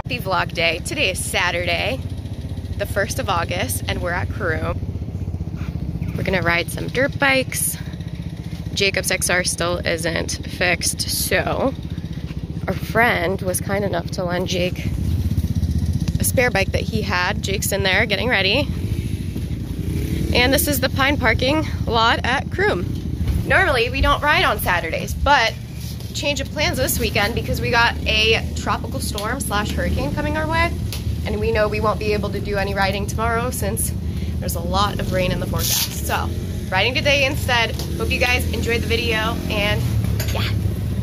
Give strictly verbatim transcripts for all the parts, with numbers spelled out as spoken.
Happy vlog day. Today is Saturday, the first of August, and we're at Croom. We're gonna ride some dirt bikes. Jacob's X R still isn't fixed, so our friend was kind enough to lend Jake a spare bike that he had. Jake's in there getting ready. And this is the Pine parking lot at Croom. Normally we don't ride on Saturdays, but change of plans this weekend because we got a tropical storm slash hurricane coming our way, and we know we won't be able to do any riding tomorrow since there's a lot of rain in the forecast. So riding today instead. Hope you guys enjoyed the video, and yeah.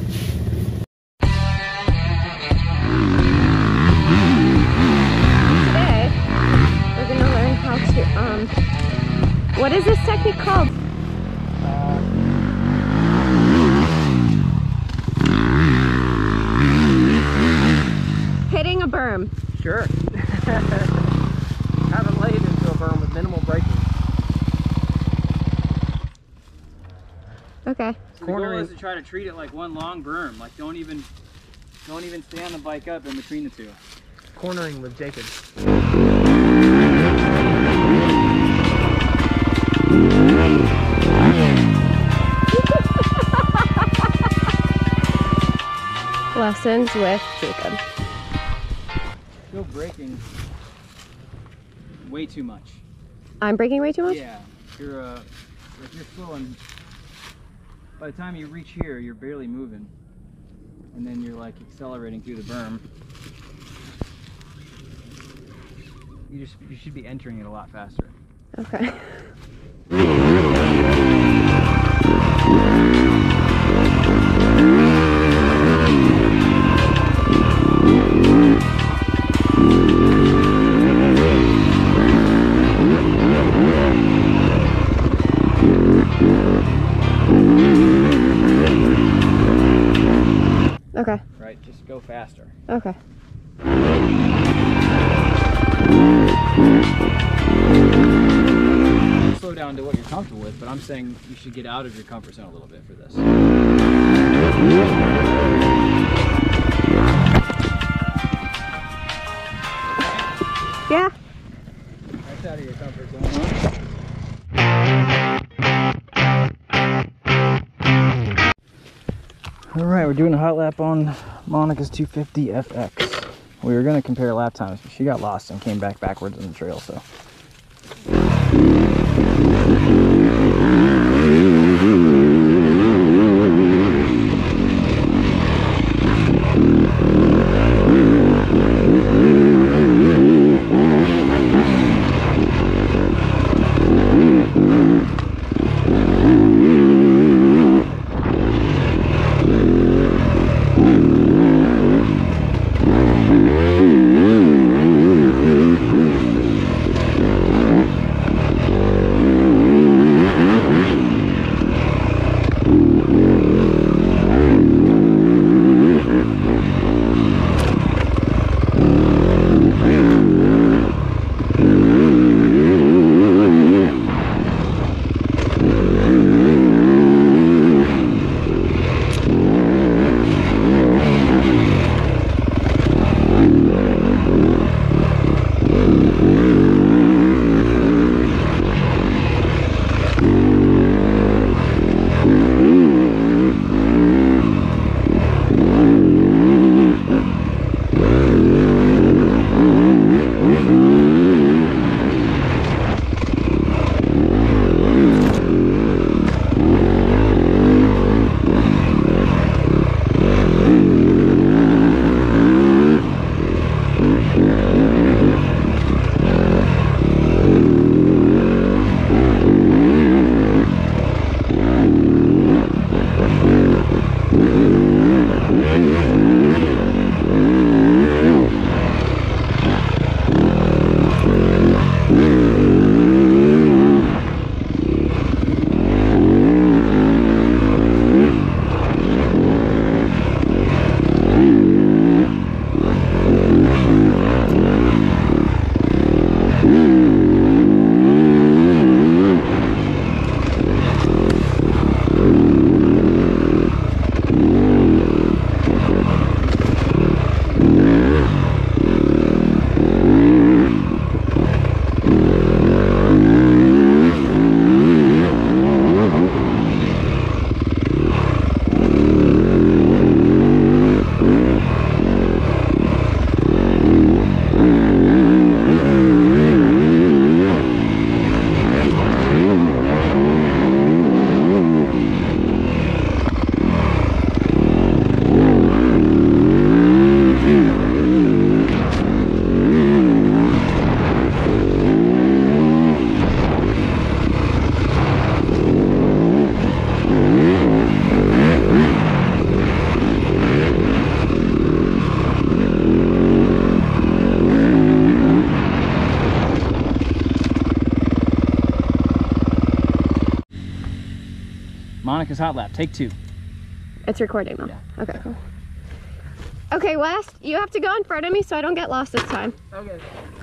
Today we're gonna learn how to um what is this technique called? Hitting a berm. Sure. Haven't laid into a berm with minimal braking. Okay. So the goal is to try to treat it like one long berm. Like don't even don't even stand the bike up in between the two. Cornering with Jacob. Lessons with Jacob. Still braking way too much. I'm braking way too much? Yeah. You're uh if you're slow, and by the time you reach here you're barely moving. And then you're like accelerating through the berm. You just you should be entering it a lot faster. Okay. Okay. Right, just go faster. Okay. Slow down to what you're comfortable with, but I'm saying you should get out of your comfort zone a little bit for this. Yeah. That's out of your comfort zone. Alright, we're doing a hot lap on Monica's two fifty F X. We were going to compare lap times, but she got lost and came back backwards in the trail, so. Monica's hot lap. Take two. It's recording though. Yeah. Okay, cool. Okay, West, you have to go in front of me so I don't get lost this time. Okay.